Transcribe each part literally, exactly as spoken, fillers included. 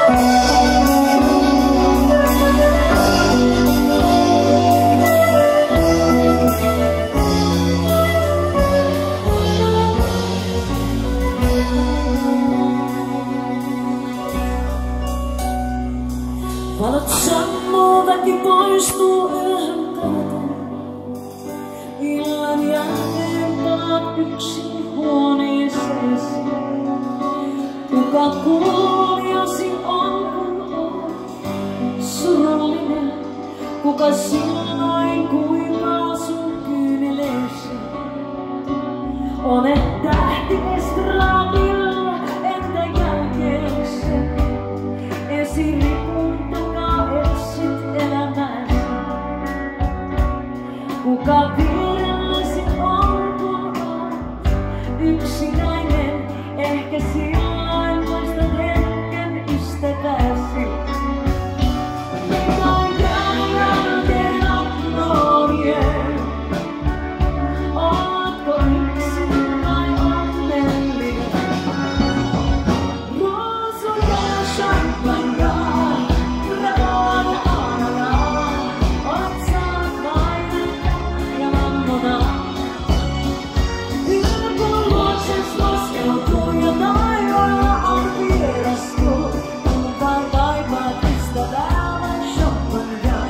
Valot sammuu, väki poistuu yöhön katon. Illan jälkeen palaat yksin huoneeseesi. Kuka kuulijasi on, kun olet surullinen? Kuka silloin kuivaa sun kyyneleesi? Olet tähti estraadilla, entä jälkeensä? Esiripun takaa etsit elämääsi. Kuka vierelläsi on, kun olet yksinäinen? Ehkä silloin muistat hetken ystäväsi. Mitä jää jälkeen aknoonien? Ootko yksin vai onnellinen? Ruusuja ja champagnea, rahaa ja ananaa. Olet saanut mainetta ja mammonaa. Ylkuun luokses laskeutuu ja taivaalla on vierastuu. Kumpaan kaipaat ystävää vai champagnea?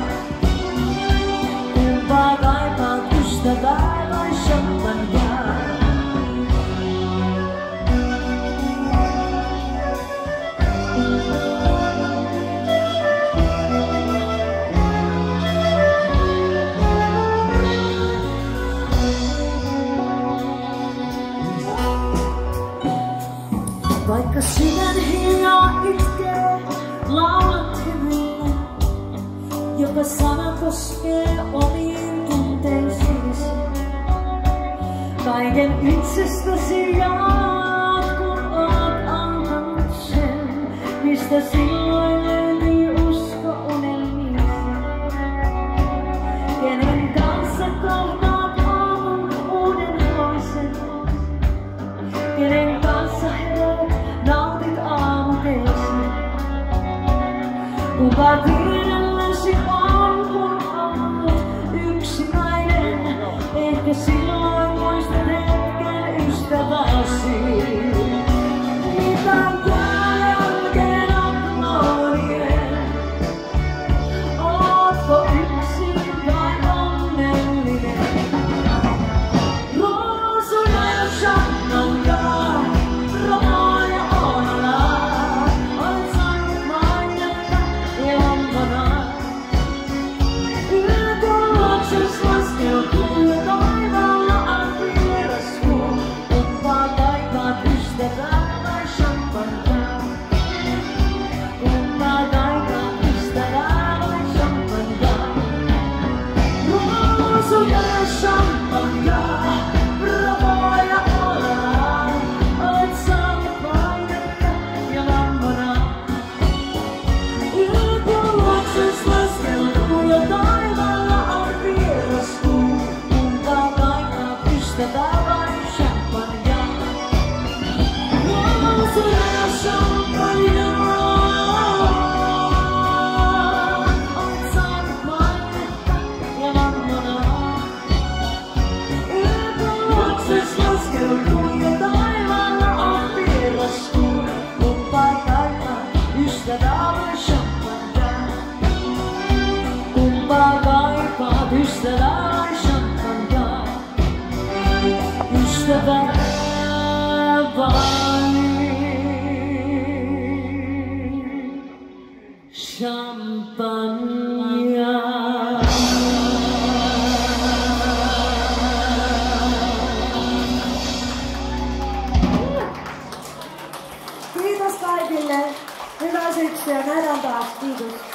Kumpaan kaipaat ystävää vai champagnea? Vaikka sydän hiljaa itkee, laulat hymyllä, joka sana koskee omiin tunteisiisi. Kaiken itsestäsi jaat, kun oot antanut sen, mistä silloin löytyy usko unelmiisi. Kenen kanssa kohtaat aamun uuden hoisen? Kenen kanssa herät, nautit aamuteesi? Kuka vierelläsi on, kun olet yksinäinen? Ehkä silloin muistat hetken ystäväsi. Mitä jää jälkeen aknoonien? Ootko yksin vai onnellinen? Ruusuja ja champagnea, rahaa ja ananaa. Olet saanut mainetta ja mammonaa. Ylkuun luokses laskeutuu ja taivaalla on vierastuu. Kumpaa kaipaat ystävää vai champagnea? Kumpaa kaipaat ystävää vai champagnea? Ruusuja ja champagnea, rahaa ja ananaa. Olet saanut mainetta ja mammonaa. Ylkuun luokses laskeutuu ja taivaalla on vierastuu. Kumpaa kaipaat ystävää vai champagnea? Ruusuja ja champagnea. Olet saanut mainetta ja mammonaa. Ylkuun luokses laskeutuu ja taivaalla on vierastuu. Kumpaa kaipaat ystävää vai champagnea? Kumpaa kaipaat ystävää vai champagnea? Ystävää vai champagnea? Kiitos kaikille. Hyvää syksyä. Nähdään taas. Kiitos.